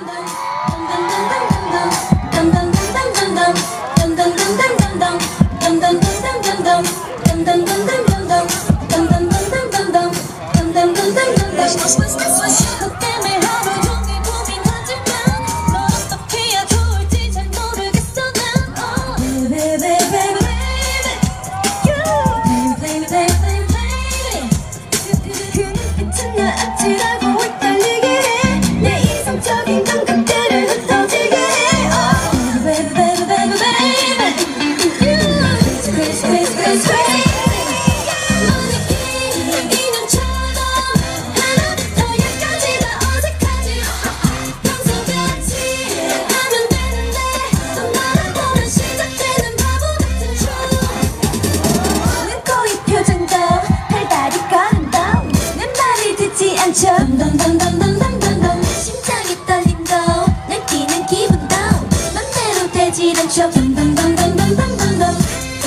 덤덤덤덤덤덤덤 심장이 떨림도 날 뛰는 기분도 맘대로 되질 않죠. 덤덤덤덤덤덤덤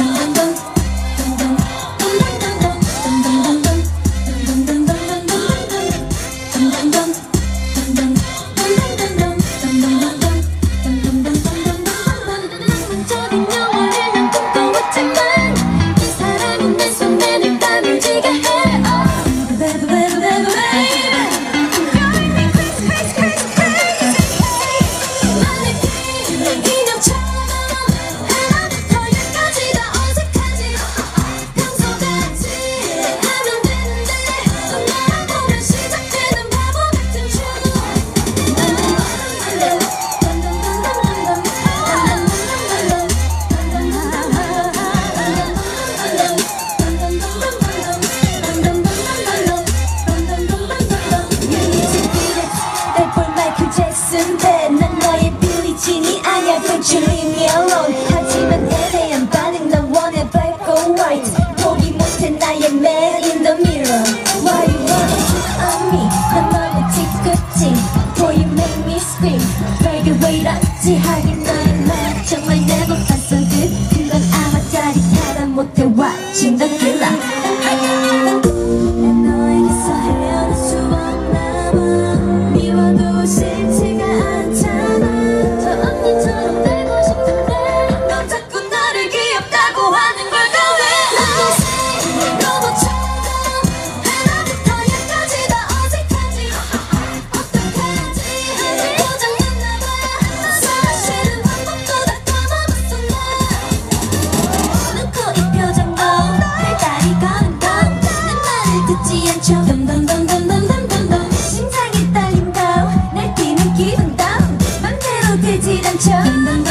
난 너의 빌리진이 아니야. Don't you leave me alone. 하지만 에 대한 반응 난 원해 black or white. 포기 못해 나의 man in the mirror. Why you wanna cheat on me? 난 너의 뒤끝이 Boy you make me scream. 별게 왜 이렇지 하긴 너의 말 정말 never 봤어. 그건 아마 짜릿하다 못해 watching the killer. 너에게서 헤어날 수 없나 봐. 미워도 싫지가 않잖아. 저 언니처럼 되고 싶은데 넌 자꾸 나를 귀엽다고 하는 걸까 왜? 로봇처럼 하나부터 열까지 다 어색하지. 어떡하지? 고장났나봐. 사실은 방법도 다 까먹었어 나. 눈코 입 표정도 팔다리 걸음도 내 말을 듣지 않죠. 덤덤덤덤덤덤덤 심장이 떨림도 날 뛰는 기분도 맘대로 되질 않죠.